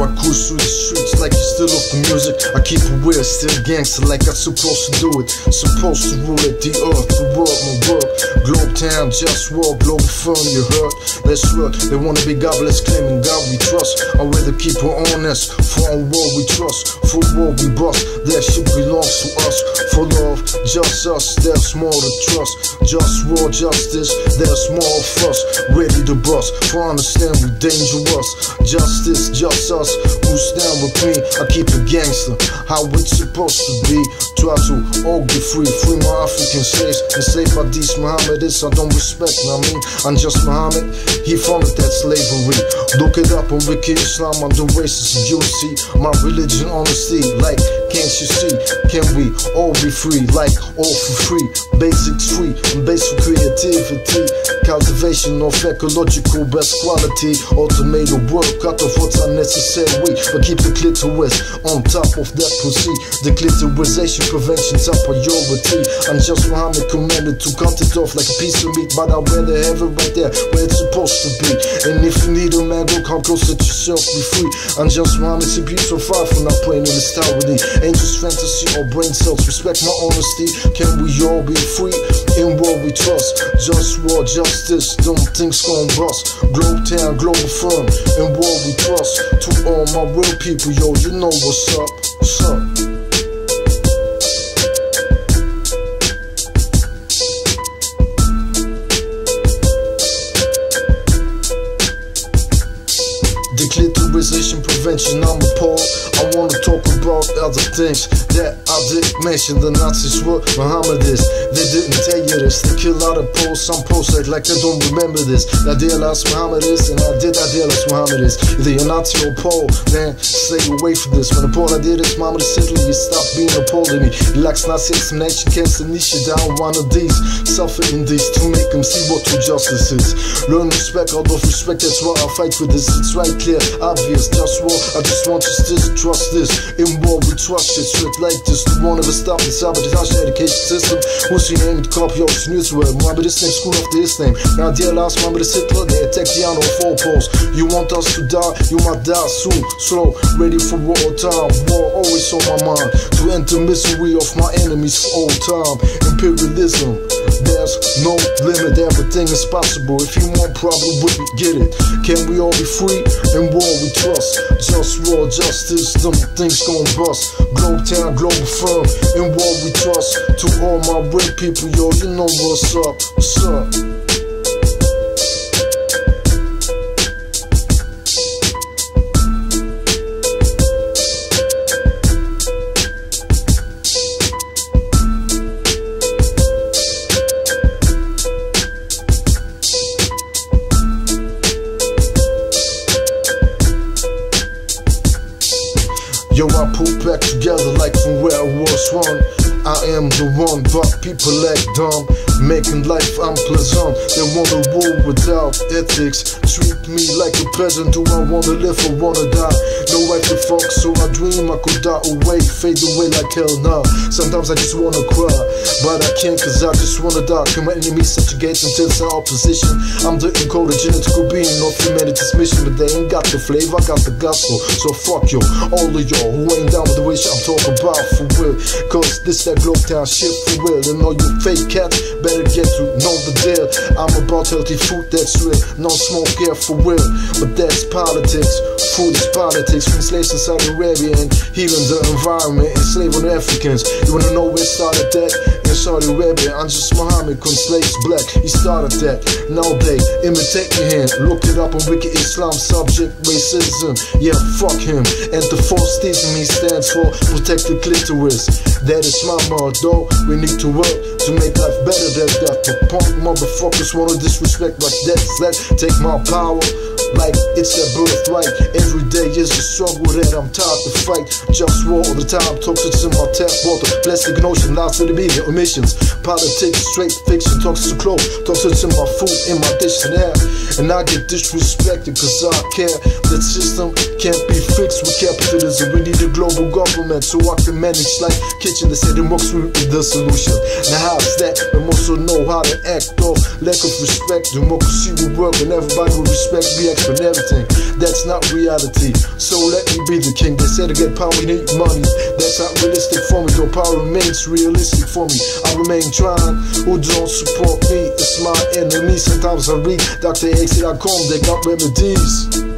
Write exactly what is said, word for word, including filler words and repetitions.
I cruise through the streets like you still off the music. I keep it weird, still gangster like I'm supposed to do it. Supposed to rule at the earth, the world, my work. Globe town, JustWar, Globalfirm, you heard? Let's work, they wanna be godless, claiming God we trust. I'd rather keep it honest, for a war we trust. For war we bust, that shit belongs to us. For love, just us, there's more to trust. JustWar, justice, there's more of us. Ready to bust, for understand we dangerous. Justice, just us, who stand with me. I keep it gangster, how it's supposed to be. Try to all be free, free my African slaves. Enslaved by these Mohammedists, I don't respect, I mean, I'm just Muhammad, he founded that slavery. Look it up on Wiki Islam, I'm the racist, you see. My religion, honesty, like, can't you see? Can we all be free, like, all for free? Basics free, and basic creativity. Cultivation of ecological best quality. Automated work, cut off what's unnecessary. But keep the clitoris on top of that pussy. The clitorisation prevention top priority. I'm just Muhammad commanded to cut it off like a piece of meat. But I'd rather have it right there where it's supposed to be. And if you need a man, go come close, let yourself be free. I'm just Muhammad, see peace so far from not playing in this tyranny. Angels, fantasy, or brain cells, respect my honesty. Can we all be free in what we trust? JustWar, justice, them things gon' bust. Globe town, Globalfirm, in what we trust. To all my real people, yo, you know what's up, what's up? Declitorization prevention, I'm appalled. I wanna talk about other things that I didn't mention. The Nazis were Mohammedists, they didn't tell you this. They kill out of Poles, some Poles act like they don't remember this. I idealize Mohammedists, and I did idealize Mohammedists. Either you're Nazi or Pole, then stay away from this. When the Pole I did is Mohammedist Italy, you stop being a Pole to me. He likes Nazi explanation, can't niche down one of these. Suffer in these to make them see what true justice is. Learn respect, out of respect, that's why I fight for this. It's right clear, obvious, JustWar, I just want you to trust this. In war we trust shit straight like this. The one ever stop the sabotage education system. Who's your name to copy your news word? Mohammed this name, school after his name. Now dear last Mohammed is Hitler, they attack the on four poles. You want us to die, you might die soon. Slow, ready for war time. War always on my mind. To enter misery of my enemies for all time. Imperialism, there's no limit, everything is possible. If you want problem with me, get it. Can we all be free? In war we trust. JustWar, justice, them things gon' bust. Globe town, Globalfirm, in war we trust. To all my real people, yo, you know what's up, what's up? Yo, I pull back together like from where I was one. I am the one, but people act dumb, making life unpleasant. They wanna rule without ethics, treat me like a peasant. Do I wanna live or wanna die? No way to fuck, so I dream I could die away, fade away like hell nah. Sometimes I just wanna cry, but I can't cause I just wanna die. Can my enemies subjugate until it's in opposition? I'm the encoded genetical being of humanity's mission, but they ain't got the flavor, I got the gospel. So fuck yo, all of y'all who ain't down with the wish I'm talking about for real. Cause this that globe town shit for real. And all you fake cats better get to know the deal. I'm about healthy food that's real, no smoke here for real. But that's politics, food is politics. From slaves in Saudi Arabia and healing the environment, enslaving Africans. You wanna know where it started that? In Saudi Arabia, I'm just Muhammad, couldn't slaves black, he started that. Now they imitate your hand, look it up on Wiki Islam, subject racism. Yeah, fuck him. And the false theism he stands for, protect the clitoris. That is my motto, we need to work to make life better than that. But punk motherfuckers wanna disrespect like that. Let's take my power like it's their birthright. Every day is a struggle that I'm tired to fight. JustWar all the time, toxic in my tap water. Plastic notion, lies to the media, emissions. Politics, straight fiction, toxic clothes. Toxic in my food, in my dish and air. And I get disrespected cause I care. That system can't be fixed with capitalism. We need a global government so I can manage like kitchen. They say democracy will be the solution. Now how's that? We also know how to act off lack of respect. Democracy will work and everybody will respect. Be and everything. That's not reality, so let me be the king. They said to get power we need money. That's not realistic for me, though power remains realistic for me. I remain trying, who don't support me, it's my enemy. Sometimes I read Doctor X dot com, they got remedies.